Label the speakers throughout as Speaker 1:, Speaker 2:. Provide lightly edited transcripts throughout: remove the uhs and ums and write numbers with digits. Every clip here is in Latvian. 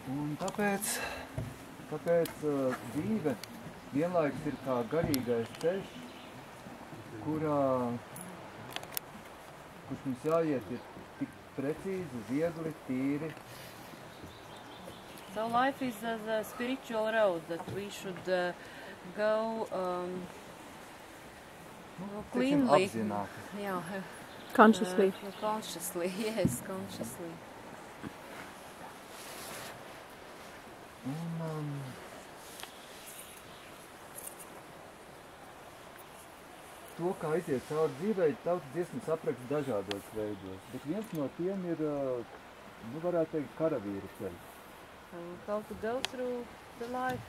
Speaker 1: Un tāpēc dzīve vienlaikus ir kā garīgais ceļš, kurš mums jāiet ir tik precīzi, viegli, tīri.
Speaker 2: So life is as a spiritual road that we should go cleanly. Yeah.
Speaker 3: Consciously.
Speaker 2: Consciously, yes, consciously.
Speaker 1: To, kā aiziet cauri dzīvei, tautas dziesmas apraksta dažādos veidos, bet viens no tiem ir, varētu teikt, karavīru ceļš.
Speaker 2: How to go through the life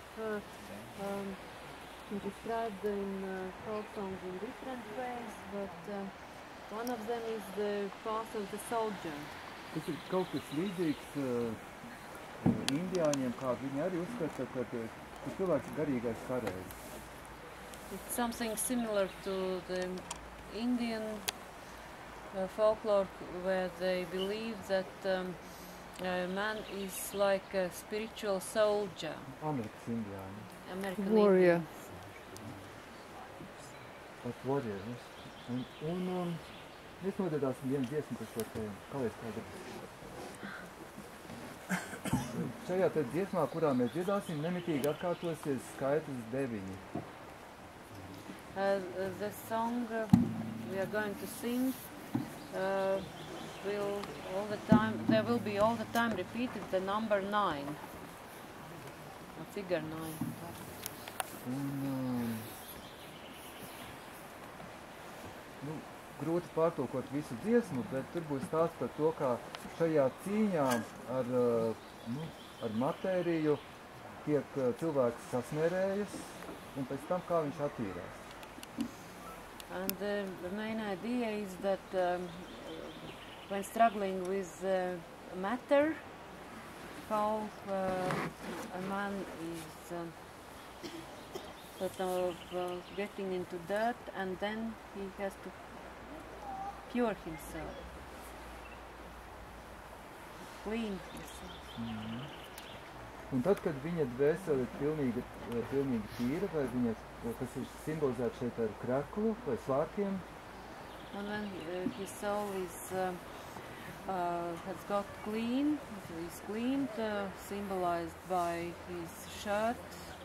Speaker 2: described in folk songs in different ways, but one of them is the path of the soldier.
Speaker 1: Tas ir kaut kas līdzīgs indiāņiem, kā viņi arī uzskata, ka cilvēks ir garīgais karavīrs.
Speaker 2: It's something similar to the Indian folklore, where they believe that man is like a spiritual soldier.
Speaker 1: Amerikas indiāņi.
Speaker 2: American
Speaker 3: Warrior.
Speaker 1: Like warrior, yes. Un mēs nodedāsim vienu dziesmu par šo tēmu. Kāpēc kāda? Šajā te dziesmā, kurā mēs dziedāsim, nemitīgi atkārtosies skaitlis 9.
Speaker 2: The song we are going to sing there will be all the time repeated the number 9, a figure
Speaker 1: 9. Grūti pārtulkot visu dziesmu, bet tur būs stāsts par to, kā šajā cīņā ar matēriju tiek cilvēks sasmērējas un pēc tam kā viņš attīrās.
Speaker 2: And the main idea is that when struggling with matter, how a man is sort of getting into dirt, and then he has to pure himself, clean himself.
Speaker 1: Un tad, kad viņa dvēsele ir pilnīgi tīra, vai viņa, kas ir simbolizēta šeit ar kreklu vai svārkiem.
Speaker 2: And when his soul has got clean, is cleaned, symbolized by his shirt.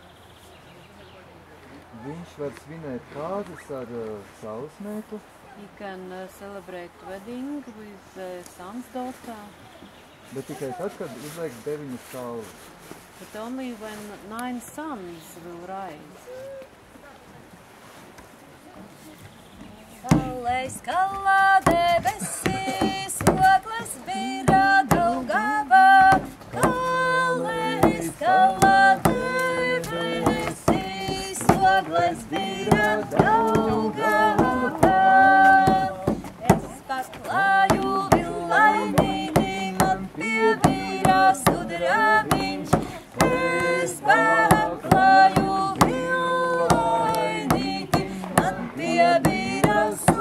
Speaker 1: Viņš var svinēt kāzas ar saules meitu.
Speaker 2: He can celebrate wedding with son's daughter.
Speaker 1: Bet tikai tad, kad uzliek 9 saules.
Speaker 2: But only when 9 suns will rise.
Speaker 4: Saulei skalā debesīs, ogles bīrā Daugavā. Saulei skalā debesīs, ogles bīrā Daugavā. Es paklāju vilainīni, man piebīrā sudrabiņš. Es paklāju vilainīni, man piebīrā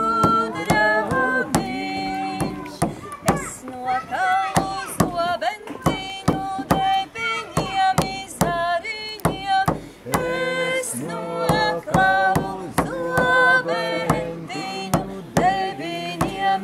Speaker 4: sudrabiņš. Es nokalu zobentiņu deviņiem izariņiem. Es nokalu zobentiņu deviņiem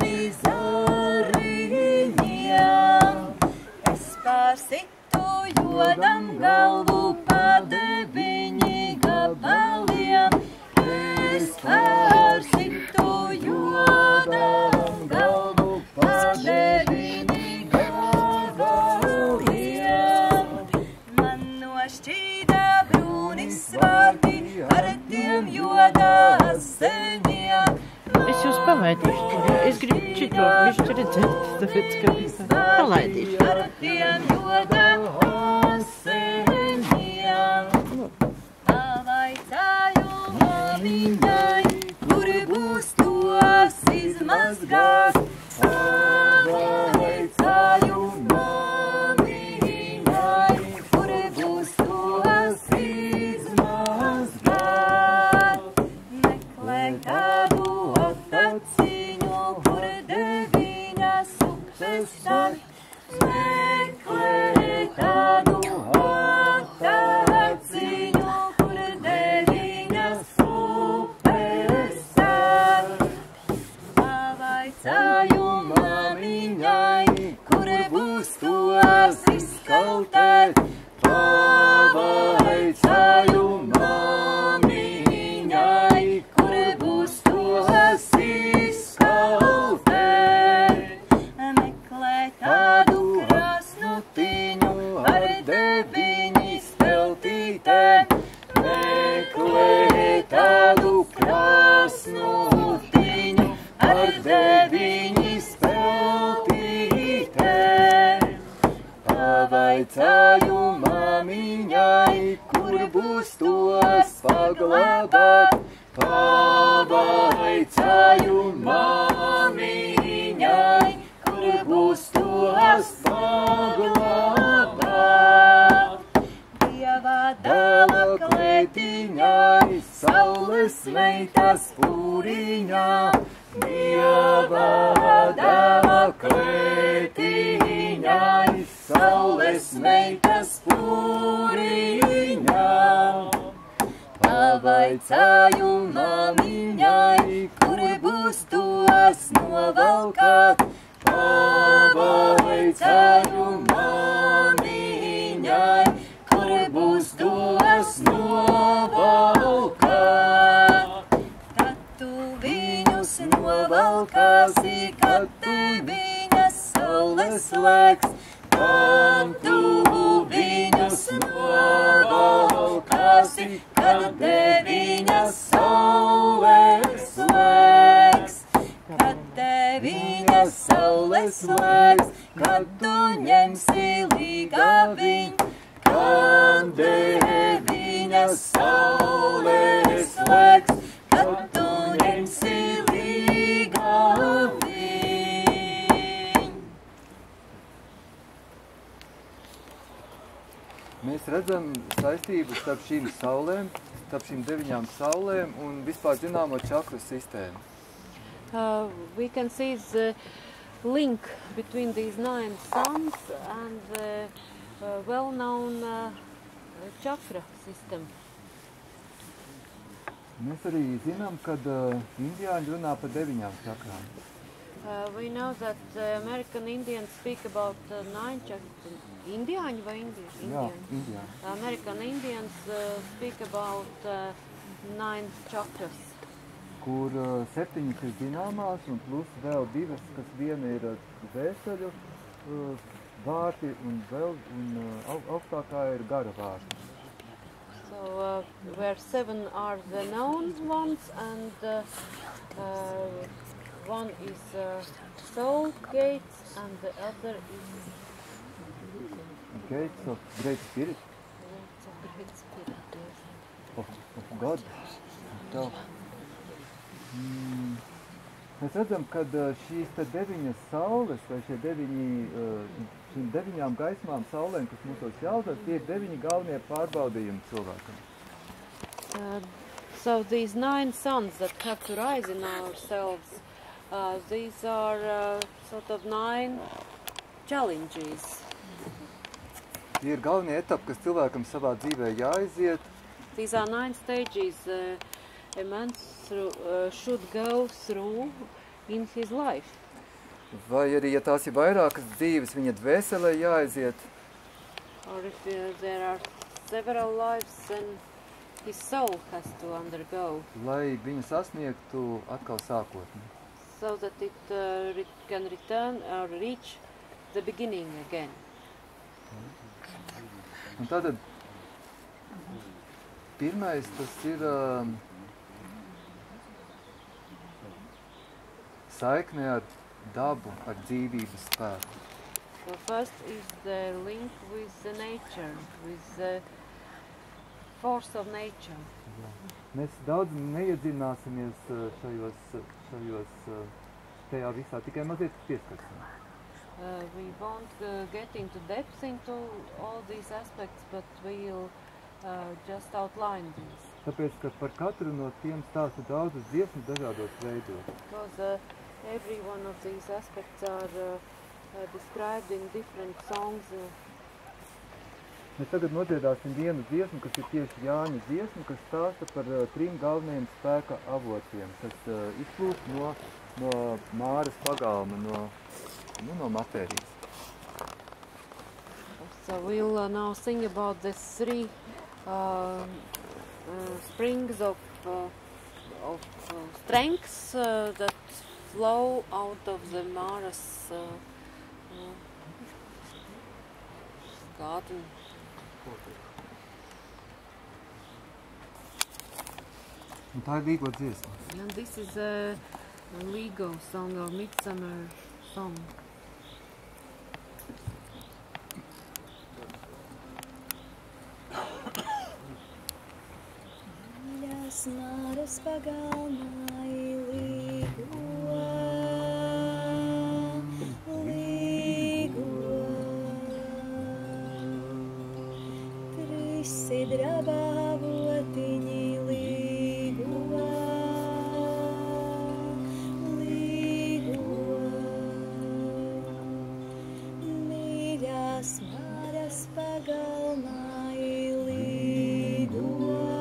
Speaker 4: izariņiem. Es pārsitu jodam galvu pa deviņi gabaliem. Es pārsitu jodam galvu pa deviņi gabaliem. Man nošķīda brūni svārti ar tiem jodā aseniem.
Speaker 3: Es jūs palaidīšu, jo es gribu šito višķi redzēt, tāpēc, ka palaidīšu.
Speaker 4: Ar tiem jodā aseniem. Pavaicāju māmiņai, kur būs tos izmazgās. Pavaicāju māmiņai, kur būs tos izmazgās. Meklē kādu otaciņu, kur deviņas upes tak. Meklē tādu
Speaker 1: būs tos izkaltēt, pavaicāju māmiņai, kur būs tos izkaltēt.
Speaker 4: Meklē tādu krasnu tiņu ar deviņas peltītēm, meklē tādu krasnu tiņu ar deviņas peltītēm. Pavaicāju māmiņai, kur būs tos paglabāt, pavaicāju māmiņai, kur būs tos paglabāt. Dieva dāva klētiņai, saules meitas pūriņā, Dieva dāva klētiņai, saules meitas pūriņā. Pavaicāju māmiņai, kur būs tos novalkāt, pavaicāju māmiņai, kur būs tos novalkāt. Kad tu viņus novalkāsi, kad te viņas saules slēgs, kad tu viņus novalkāsi, kad te viņas saules slēgs, kad te viņas saules slēgs, kad tu ņemsi līgaviņ, kad te viņas saules slēgs, kad tu ņemsi līgaviņ.
Speaker 1: Mēs redzam saistību starp šīm saulēm, starp šīm 9 saulēm un vispār zināmo čakru sistēmu.
Speaker 2: We can see the link between these 9 suns and the well-known chakra system.
Speaker 1: Mēs arī zinām, ka indiāņi runā par 9 čakrām.
Speaker 2: We know that American Indians speak about 9 chakras. Indiāņi vai indieši?
Speaker 1: Jā, indiāņi.
Speaker 2: American Indians speak about 9 chakras.
Speaker 1: Kur 7 ir zināmās un plus vēl 2, kas viena ir dvēseļu vārti un vēl augstākā ir gara vārti.
Speaker 2: So where 7 are the known ones and one is soul gates and the other is
Speaker 1: Gates of Great Spirit,
Speaker 2: great spirit. Yes.
Speaker 1: of God. Tā. Mēs redzam, ka šīs te 9 saules vai šie 9 gaismām saulēm, kas mūsos jāuzvar, tie ir 9 galvenie pārbaudījumi cilvēkam.
Speaker 2: So these 9 suns that have to rise in ourselves, these are sort of 9 challenges.
Speaker 1: Tie ir galvenie etapi, kas cilvēkam savā dzīvē jāiziet.
Speaker 2: These are 9 stages a man should go through in his life.
Speaker 1: Vai arī, ja tās ir vairākas dzīves, viņa dvēselē jāaiziet.
Speaker 2: Or if there are several lives, then his soul has to undergo.
Speaker 1: Lai viņu sasniegtu atkal sākotni.
Speaker 2: So that it can return or reach the beginning again.
Speaker 1: Un tātad pirmais tas ir saikne ar dabu, ar dzīvības spēku.
Speaker 2: So first is the link with the nature, with the force of nature.
Speaker 1: Mēs daudz neiedzināsimies tajā visā, tikai mazliet pieskarsim.
Speaker 2: We won't get into depth into all these aspects, but we'll just outline these.
Speaker 1: Tāpēc, ka par katru no tiem stāsta daudzas dziesmas dažādos veidos.
Speaker 2: Because every one of these aspects are described in different songs.
Speaker 1: Mēs tagad nodziedāsim vienu dziesmu, kas ir tieši Jāņa dziesma, kas stāsta par 3 galvenajiem spēka avotiem, kas izplūst no Māras pagalma, no matērijas.
Speaker 2: So we'll now sing about the three springs of strengths that flow out of the Mara's garden.
Speaker 1: Un tā ir Līgo dziesma.
Speaker 2: And this is a Līgo song or midsummer song.
Speaker 4: Mīļās Māras pagalmā Līgo, Līgo, trisi drabavotiņi Līgo, Līgo, mīļās Māras pagalmā Līgo.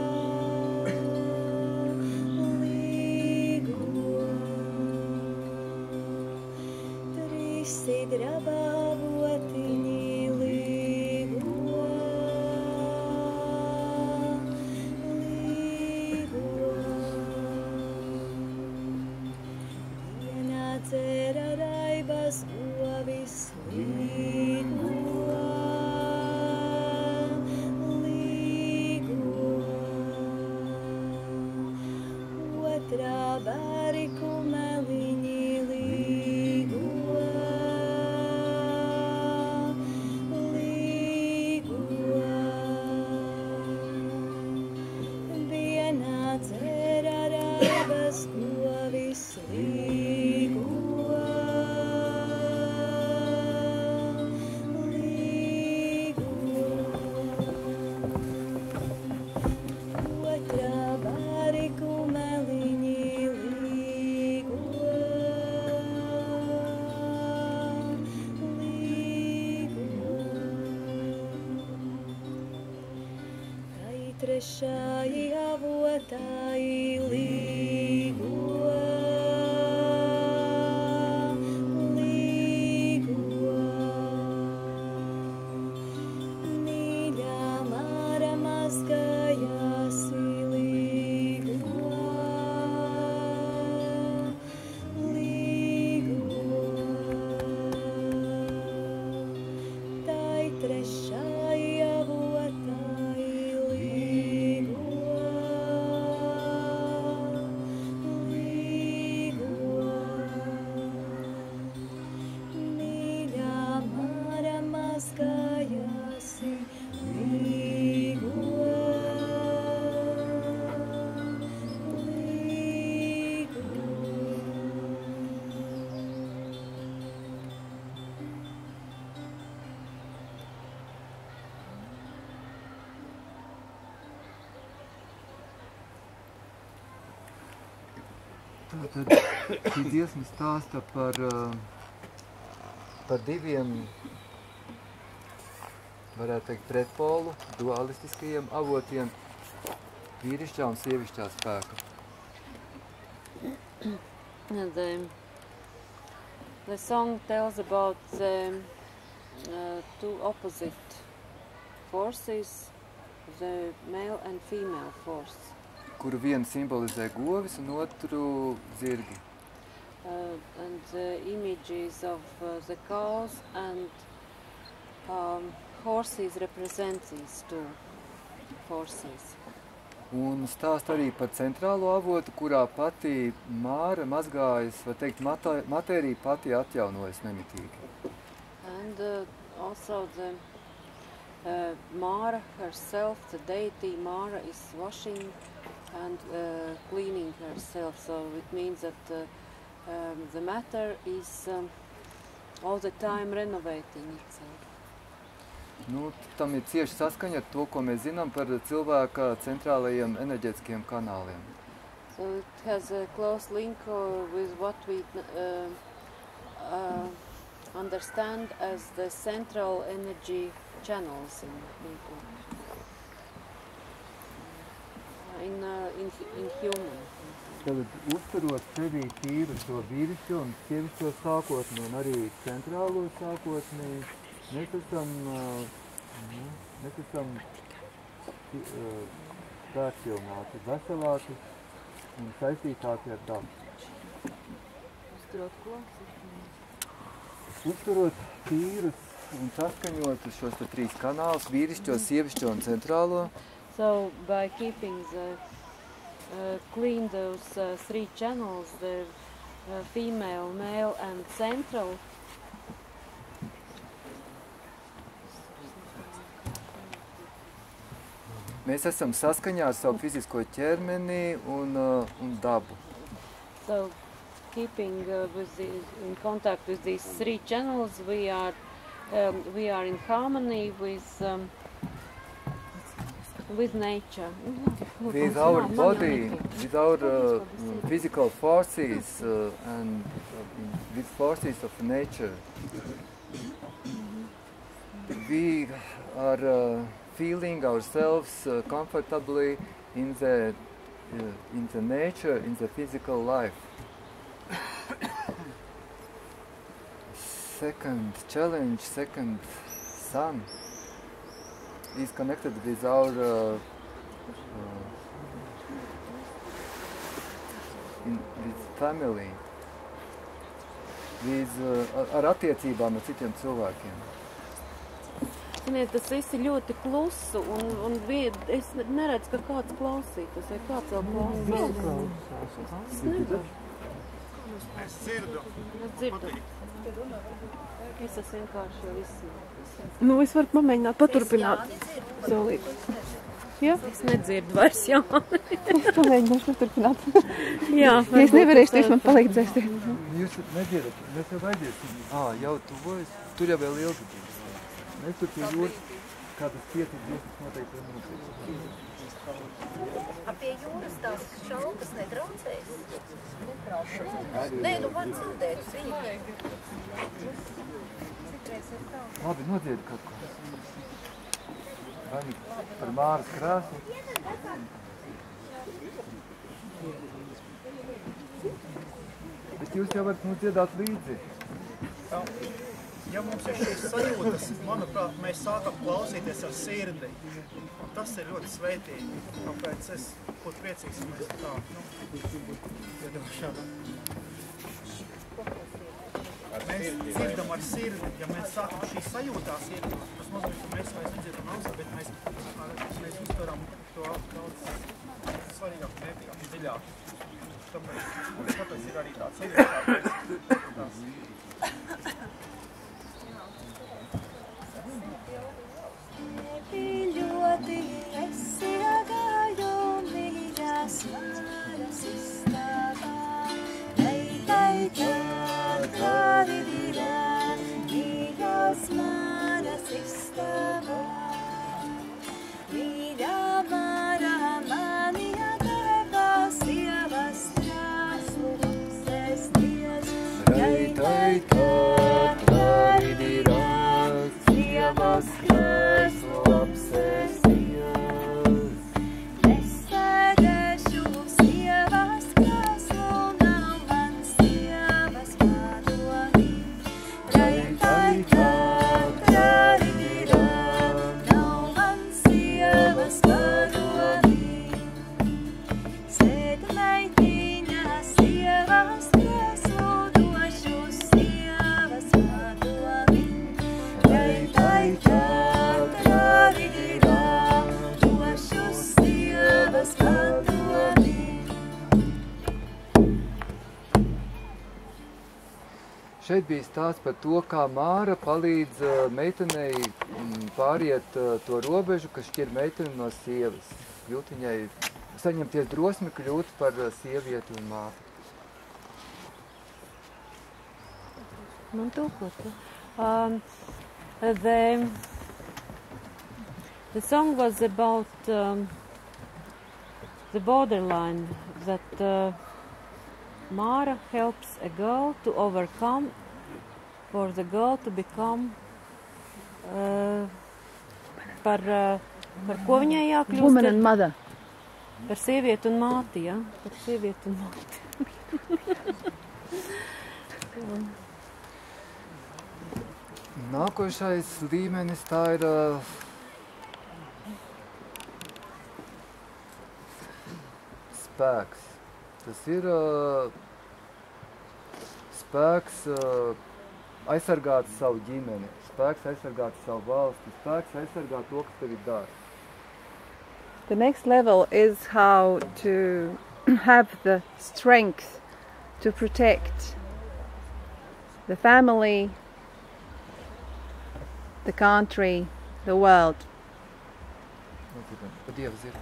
Speaker 4: Drabavotiņi Līgo, Līgo, dienā dzera raibas govis Līgo, Līgo, otrā bariku meliņi Līgo. Trešai avotai Līgo, Līgo, mīļā Māra mazgājasi Līgo, Līgo, tai trešai avotai
Speaker 1: Tātad šī dziesma stāsta par diviem, varētu teikt, pretpolu, dualistiskajiem avotiem vīrišķā un sievišķā spēka.
Speaker 2: The song tells about the two opposite forces, the male and female force.
Speaker 1: Kuru vienu simbolizē govis un otru zirgi.
Speaker 2: And the images of the cows and horses represent these two forces.
Speaker 1: Un stāst arī par centrālo avotu, kurā pati Māra mazgājas, var teikt, matērija pati atjaunojas nemitīgi.
Speaker 2: And also the Māra herself, the deity Māra, is washing and cleaning herself, so it means that the matter is all the time renovating itself.
Speaker 1: Nu, tam ir cieši saskaņa ar to, ko mēs zinām par cilvēka centrālajiem enerģētiskiem kanāliem.
Speaker 2: So it has a close link with what we understand as the central energy channels in people. In human.
Speaker 1: Tad uzturot sevī tīru šo vīrišķo un sievišķo sākotni un arī centrālo sākotni, mēs esam Mēs esam svētpilnāti, veselāti un saistītāti ar dabu.
Speaker 2: Uzturot ko?
Speaker 1: Uzturot tīrus un saskaņotus šos 3 kanālus, vīrišķo, sievišķo un centrālo.
Speaker 2: So by keeping clean those 3 channels, the female, male and central,
Speaker 1: Mēs esam saskaņā ar savu fizisko ķermeni un dabu.
Speaker 2: so keeping in contact with these 3 channels, we are in harmony with nature.
Speaker 1: With our body, with our physical forces and with forces of nature. We are feeling ourselves comfortably in the nature, in the physical life. Second challenge, second sun is connected with our with family, ar attiecībām ar citiem cilvēkiem.
Speaker 2: Ziniet, tas viss ir ļoti klusu un es neredzu, ka kāds klausītos, vai kāds vēl klausītos. Es dzirdu. Es esmu vienkārši jau visu.
Speaker 3: Nu, es varu pamēģināt paturpināt. Solīt. Jā?
Speaker 2: Es nedzirdu vairs, jā.
Speaker 3: Es pamēģināšu paturpināt.
Speaker 2: Jā.
Speaker 3: Ja es nevarēšu, tieši man palīdzēsiet.
Speaker 1: Jūs nedzirdat, mēs jau aiziesim. Jau tuvojas, tur jau vēl ilgi. Mēs tur pie jūras, kā tas 5-10 noteikti minūtes.
Speaker 5: Pie jūras tās šalpas netraucēs? Nē, nu var dzirdēt viņu.
Speaker 1: Labi, nodzied kaut ko. Vai par Māras krāsu? Bet jūs jau varat nodziedāt līdzi.
Speaker 6: Ja mums ir šīs sajūtas, manuprāt, mēs sākam klausīties ar sirdi. Un tas ir ļoti svētīgi. Tāpēc es būtu priecīgs, ja mēs tā, iedošanā. Mēs dzirdam ar sirdi, ja mēs sākam šīs sajūtās iet, tas nozīmē, ka mēs vairs nedzirdam ausā, bet mēs uztveram to daudz svarīgāk, vērtīgāk, dziļāk. Tāpēc ir arī tāds sajūtās.
Speaker 4: Ļoti esi agāju mīļās Māras istabā. Tai tādi dirā, mīļās Māras istabā. Mīļā Māra, mani atdeva sievas krāslu sēsties. Tai tādi dirā, sievas krāslu apsēsties. Es sēdēšu sievas krāslu, nav man sievas padomī. Tai tādi dirā, nav man sievas padomī. Sēd meitiņa sievas krāslu, došu sievas padomī. Tai tādi dirā, došu sievas padomī.
Speaker 1: Šeit bija stāsts par to, kā Māra palīdz meitenei pāriet to robežu, kas šķir meiteni no sievas. Kļūt viņai, saņemties drosmi kļūt par sievieti un māti.
Speaker 2: Man tulkot. The song was about the borderline that Mara helps a girl to overcome, for the girl to become par ko viņai jākļūst?
Speaker 3: Woman and mother.
Speaker 2: Par sievieti un māti, ja? Par sievieti un māti.
Speaker 1: Nākošais līmenis tā ir spēks. Tas ir spēks aizsargāt savu ģimeni, spēks aizsargāt savu valsti, spēks aizsargāt to, kas tev ir dārgs.
Speaker 7: The next level is how to have the strength to protect the family, the country, the world.
Speaker 1: Pa Dieva zirgiem.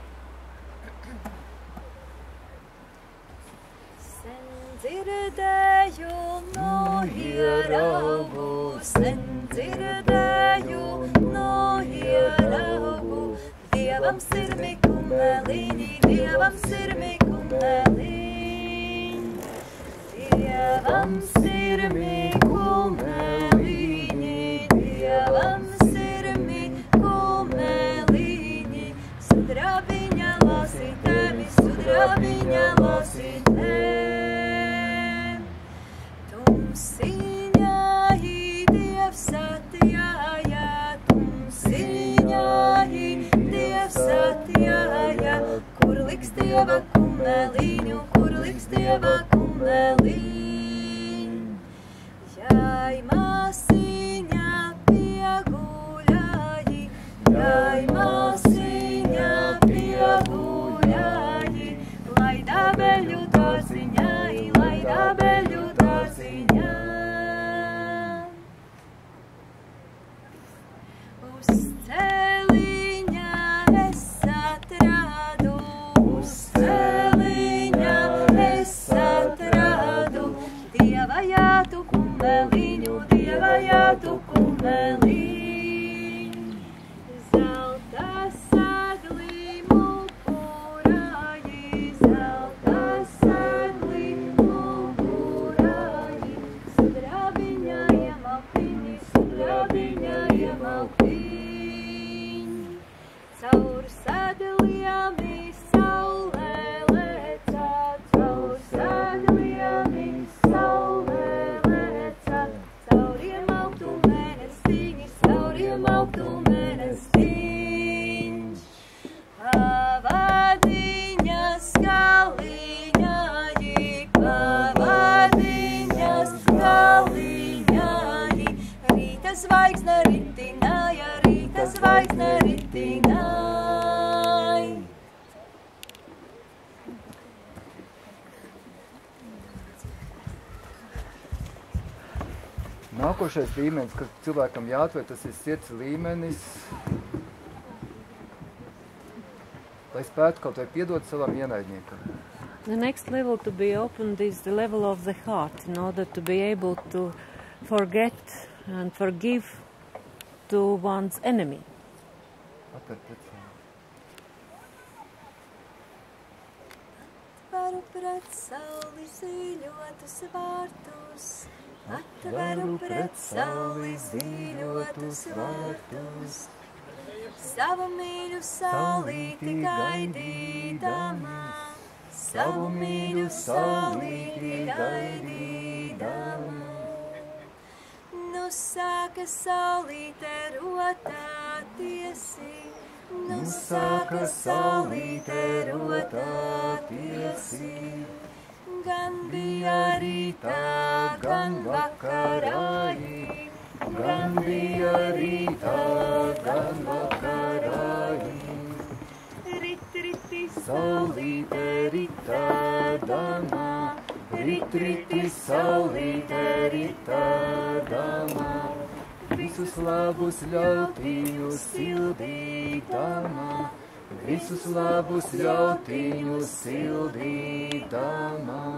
Speaker 4: Sen dzirdēju no ieraugu, sen dzirdēju no ieraugu. Dievam sirmi kumeliņi, Dievam sirmi kumeliņi. Dievam sirmi kumeliņi, Dievam sirmi kumeliņi. Sudrabiņa losi tevi, sudrabiņa losi tevi. Tumsiņai Dievs atjāja, tumsiņai Dievs atjāja. Kur liks Dieva kumeliņu, kur liks Dieva kumeliņu. Jai māsiņa pieguļāji, jai māsiņa pieguļāji. Lai dabeļu dārziņai, lai dabeļu dārziņai. Uz celiņa es atradu, uz celiņa es atradu. Dieva jātu kumeliņu, Dieva jātu kumeliņu. Zelta sagli mugurāji, zelta sagli mugurāji. Sudrabiņa iemalkiņi, sudrabiņa iemalkiņi. Caur sadlijami saulē leca, caur sadlijami saulē leca. Caur iemalktu mēnesiņi, caur iemalktu mēnesiņš. Pavadiņas galiņāji, pavadiņas galiņāji. Rīta zvaigzne ritināja, rīta zvaigzne ritināja.
Speaker 1: Nākošais līmenis, kas cilvēkam jāatver, tas ir sirds līmenis, lai spētu kaut vai piedot savam ienaidniekam.
Speaker 2: The next level to be opened is the level of the heart, in order to be able to forget and forgive to one's enemy.
Speaker 1: Atver pret savu.
Speaker 4: Atveru pret sauli zīļotus vārtus, atveru pret sauli zīļotus vārtus. Savu mīļu saulīti gaidīdama, savu mīļu saulīti gaidīdama. Nu sāka saulīte rotātiesi, nu sāka saulīte rotātiesi. Gan bija rītā, gan vakarāji, gan bija rītā, gan vakarāji. Rit, riti, saulīte ritādama, rit, riti, saulīte ritādama. Visus labus ļautiņus sildīdama, visus labus ļautiņus sildīdama.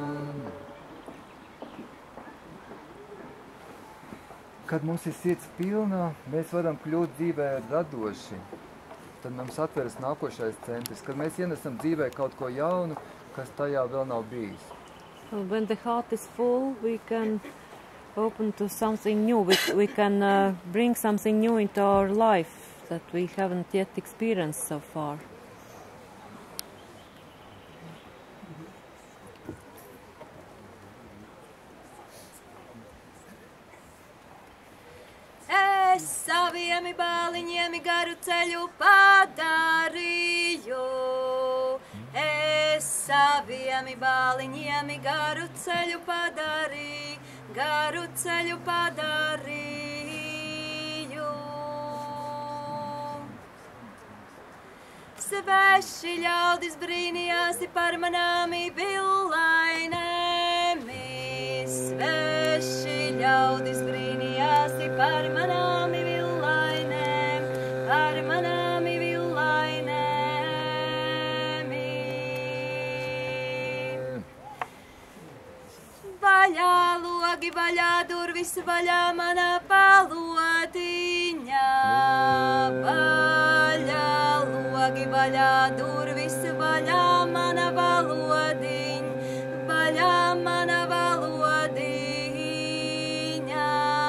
Speaker 4: Kad mums ir sirds pilna, mēs varam kļūt dzīvē radoši. Tad mums atveras nākošais centrs, kad mēs ienesam dzīvē kaut ko jaunu, kas tajā vēl nav bijis.
Speaker 2: When the heart is full, we can open to something new. We can bring something new into our life that we haven't yet experienced so far.
Speaker 8: saviem bāliņiem garu ceļu padarīju. Es saviem bāliņiem garu ceļu padarīju, garu ceļu padarīju. Sveši ļaudis brīnījās par manāmi villainēmi. Sveši ļaudis brīnījās par manāmi villainēm, par manāmi villainēmi. Vaļā logi, vaļā durvis, vaļā manā palodiņā. Vaļā logi, vaļā durvis, vaļā mana valodiņa, vaļā mana valodiņa.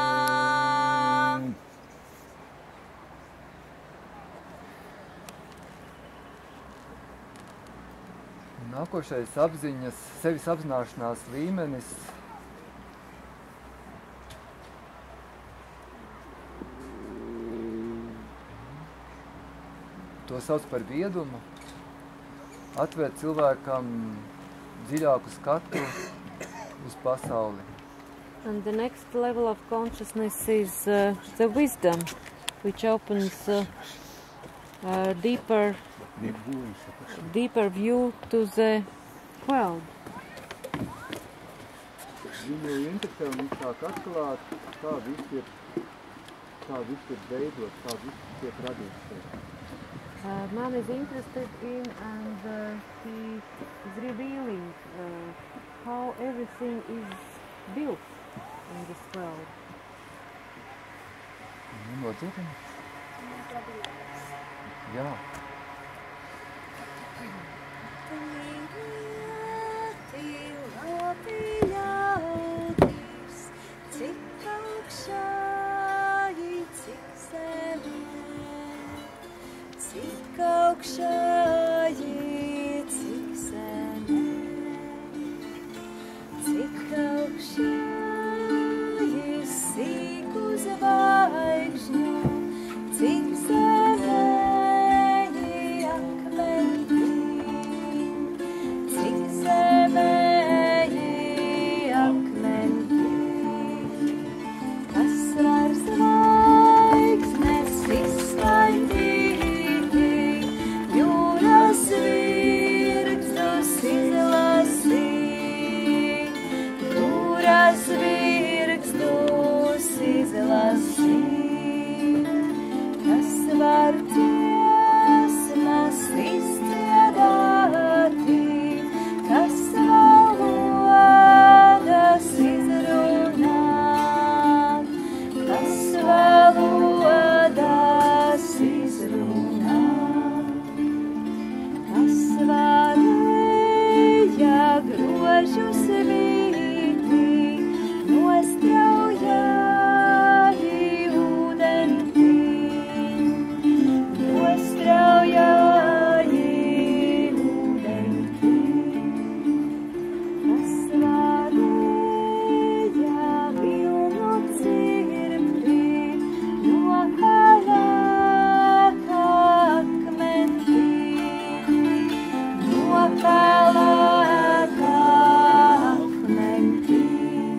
Speaker 4: Nākošais apziņas, sevis apzināšanās līmenis to sauc par viedumu, atvērt cilvēkam dziļāku skatu uz pasauli.
Speaker 2: And the next level of consciousness is the wisdom, which opens a deeper view to the world.
Speaker 4: Viņu interesē un viņš sāk atklāt, kā viss ir veidot, kā viss tiek radīts.
Speaker 2: Man is interested in, and he is revealing how everything is built in this world.
Speaker 4: Nodzirdam? Jā.
Speaker 8: Cik augšā, cik zemē, cik augšā, cik zemē, cik augšā, sīku zvaigžņu, cik zemē, akmeņi, cik zemē, akmeņi, kas var zvaigznes izskaidīt, jūras virkstus izlasīt, jūras virkstus izlasīt, kas var dziesmas izdziedāti, kas valodas izrunāt, kas valodas izrunāt, kas varēja grožus vīti, nostrauja ūdentī, nostrauja ūdentī, kas varēja vilnu cirpti, no pelēka akmentī, no pelēka akmentī.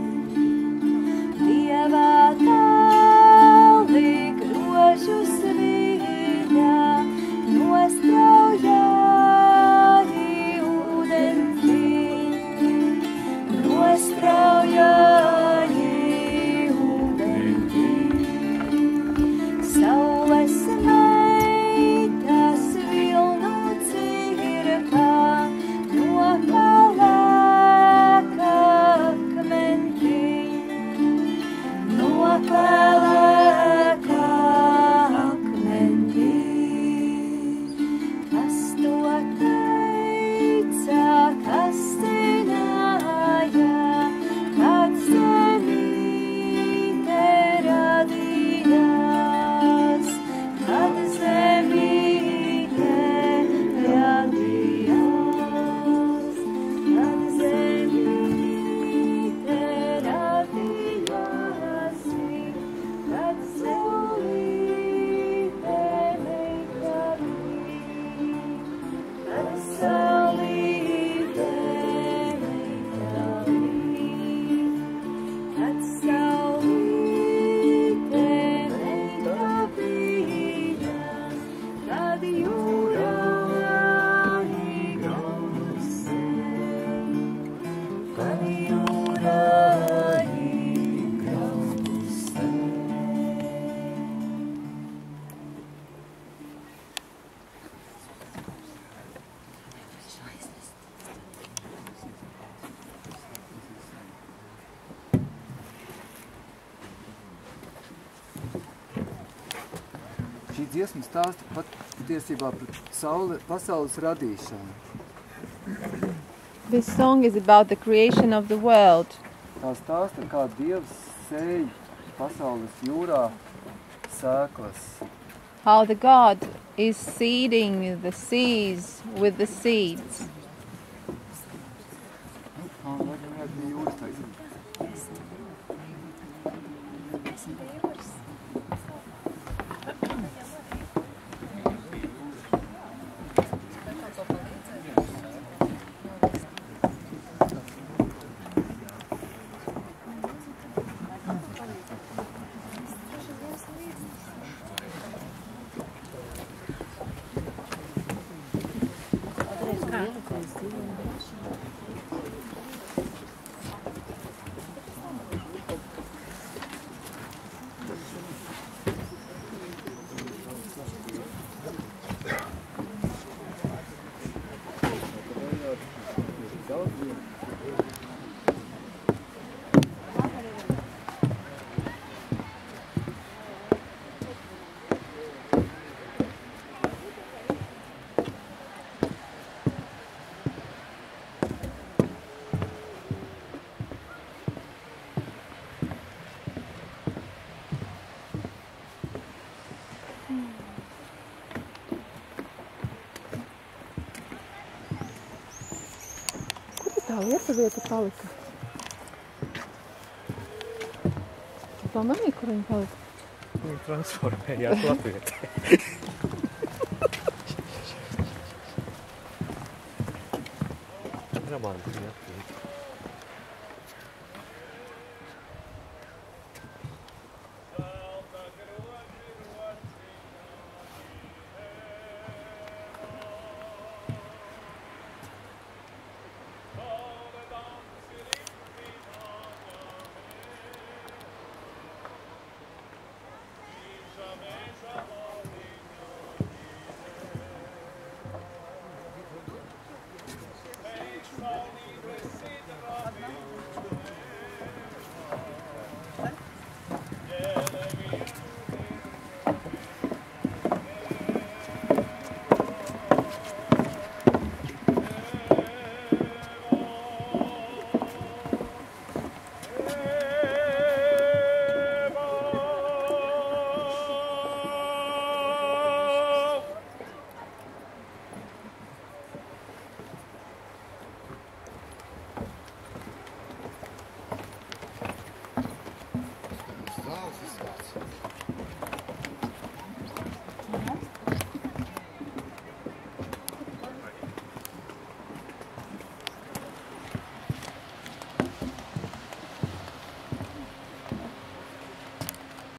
Speaker 8: Dieva tāli grožus viņa, nostrauja ūdentī, nostrauja ūdentī. Saules meitas vilnu cirpā, no pelēka akmentī, no pelēka akmentī.
Speaker 1: dziesma stāsta patiesībā par pasaules radīšanu.
Speaker 7: This song is about the creation of the world.
Speaker 1: Tā stāsta, kā Dievs sēj pasaules jūrā sēklas.
Speaker 7: How the God is seeding the seas with the seeds. Tā lieta vieta palika. Tu pamanīji, kur viņa palika?
Speaker 9: Viņa transformējās Latvietē. Romantiski atpīt.